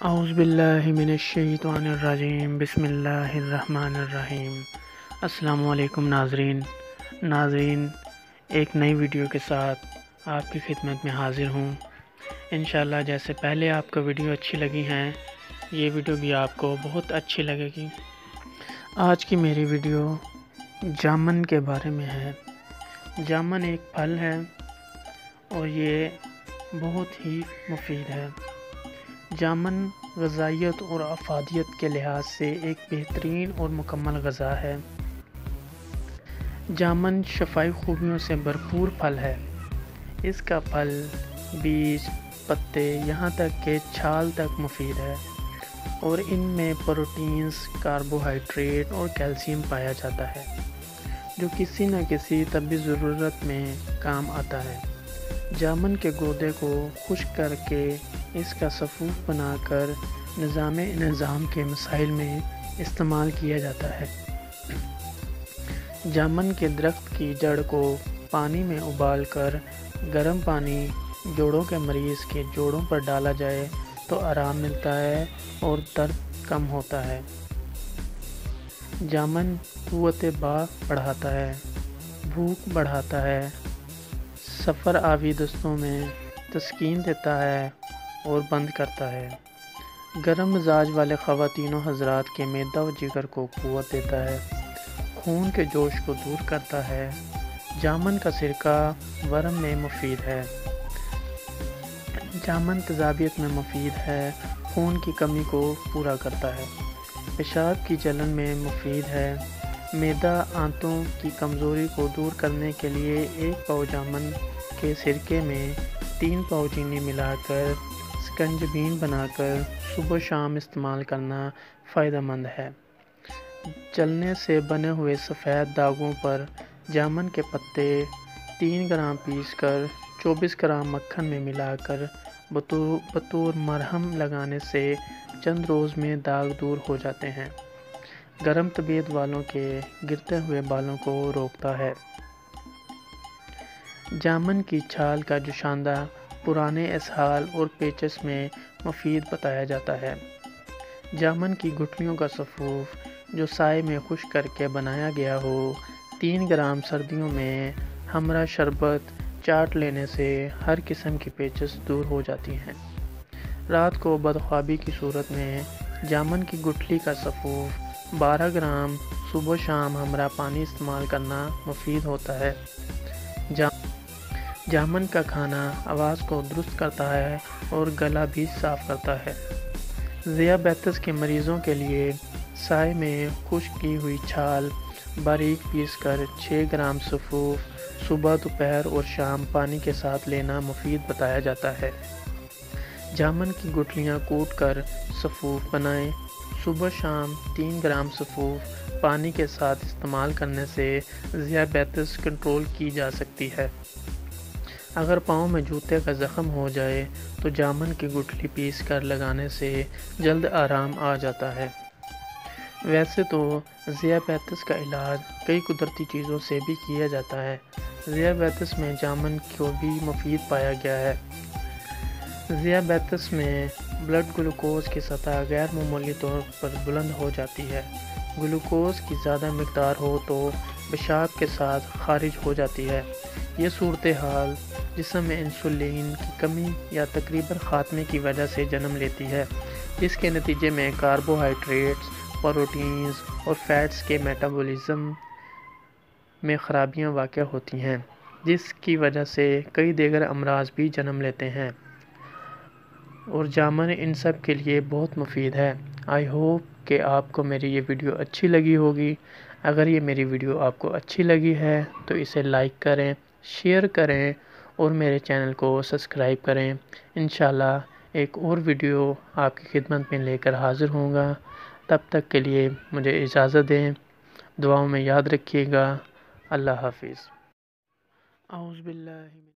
اعوذ باللہ من الشیطان الرجیم، بسم اللہ الرحمن الرحیم۔ السلام علیکم ناظرین، ایک نئی ویڈیو کے ساتھ آپ کی خدمت میں حاضر ہوں۔ انشاءاللہ جیسے پہلے آپ کو ویڈیو اچھی لگی ہیں، یہ ویڈیو بھی آپ کو بہت اچھی لگے گی۔ آج کی میری ویڈیو جامن کے بارے میں ہے۔ جامن ایک پھل ہے اور یہ بہت ہی مفید ہے۔ جامن غذائیت اور افادیت کے لحاظ سے ایک بہترین اور مکمل غذا ہے۔ جامن شفائی خوبیوں سے بھرپور پھل ہے۔ اس کا پھل، بیج، پتے، یہاں تک کہ چھال تک مفید ہے اور ان میں پروٹینز، کاربوہائیڈریٹ اور کیلشیم پایا جاتا ہے، جو کسی نہ کسی طبی ضرورت میں کام آتا ہے۔ جامن کے گودے کو خشک کر کے اس کا سفوف بنا کر نظام کے مسائل میں استعمال کیا جاتا ہے۔ جامن کے درخت کی جڑ کو پانی میں ابال کر گرم پانی جوڑوں کے مریض کے جوڑوں پر ڈالا جائے تو آرام ملتا ہے اور درد کم ہوتا ہے۔ جامن قوت باہ بڑھاتا ہے، بھوک بڑھاتا ہے، سفر آوی دستوں میں تسکین دیتا ہے اور بند کرتا ہے۔ گرم مزاج والے خواتین و حضرات کے معدہ و جگر کو قوت دیتا ہے، خون کے جوش کو دور کرتا ہے۔ جامن کا سرکہ ورم میں مفید ہے۔ جامن تیزابیت میں مفید ہے، خون کی کمی کو پورا کرتا ہے، پیشاب کی جلن میں مفید ہے۔ معدہ آنتوں کی کمزوری کو دور کرنے کے لیے 1 پاؤ جامن کے سرکے میں 3 پاؤ چینی ملا کر سکنجبین بنا کر صبح و شام استعمال کرنا فائدہ مند ہے۔ جلنے سے بنے ہوئے سفید داغوں پر جامن کے پتے 3 گرام پیس کر 24 گرام مکھن میں ملا کر بطور مرہم لگانے سے چند روز میں داغ دور ہو جاتے ہیں۔ گرم طبیعت والوں کے گرتے ہوئے بالوں کو روکتا ہے۔ جامن کی چھال کا جوشاندہ پرانے اسہال اور پیچس میں مفید بتایا جاتا ہے۔ جامن کی گٹلیوں کا سفوف جو سائے میں خشک کر کے بنایا گیا ہو، 3 گرام سردیوں میں ہمرا شربت چاٹ لینے سے ہر قسم کی پیچس دور ہو جاتی ہیں۔ رات کو بدخوابی کی صورت میں جامن کی گٹھلی کا سفوف 12 گرام صبح و شام ہمرا پانی استعمال کرنا مفید ہوتا ہے۔ جامن کا کھانا آواز کو درست کرتا ہے اور گلا بھی صاف کرتا ہے۔ ذیابیطس کے مریضوں کے لیے سائے میں خشک کی ہوئی چھال باریک پیس کر 6 گرام سفوف صبح، دوپہر اور شام پانی کے ساتھ لینا مفید بتایا جاتا ہے۔ جامن کی گٹھلیاں کوٹ کر سفوف بنائیں۔ صبح شام 3 گرام سفوف پانی کے ساتھ استعمال کرنے سے ذیابیطس کنٹرول کی جا سکتی ہے۔ اگر پاؤں میں جوتے کا زخم ہو جائے تو جامن کی گٹھلی پیس کر لگانے سے جلد آرام آ جاتا ہے۔ ویسے تو ذیابیطس کا علاج کئی قدرتی چیزوں سے بھی کیا جاتا ہے۔ ذیابیطس میں جامن کو بھی مفید پایا گیا ہے۔ ذیابیطس میں بلڈ گلوکوز کی سطح غیر معمولی طور پر بلند ہو جاتی ہے۔ گلوکوز کی زیادہ مقدار ہو تو پیشاب کے ساتھ خارج ہو جاتی ہے۔ یہ صورتحال جسم میں انسولین کی کمی یا تقریباً خاتمے کی وجہ سے جنم لیتی ہے، جس کے نتیجے میں کاربوہائیڈریٹس، پروٹینز اور فیٹس کے میٹابولزم میں خرابیاں واقع ہوتی ہیں، جس کی وجہ سے کئی دیگر امراض بھی جنم لیتے ہیں، اور جامن ان سب کے لیے بہت مفید ہے۔ آئی ہوپ کہ آپ کو میری یہ ویڈیو اچھی لگی ہوگی۔ اگر یہ میری ویڈیو آپ کو اچھی لگی ہے تو اسے لائک کریں، شیئر کریں اور میرے چینل کو سبسکرائب کریں۔ انشاءاللہ ایک اور ویڈیو آپ کی خدمت میں لے کر حاضر ہوں گا۔ تب تک کے لیے مجھے اجازت دیں۔ دعاؤں میں یاد رکھیے گا۔ اللہ حافظ۔ اعوذ باللہ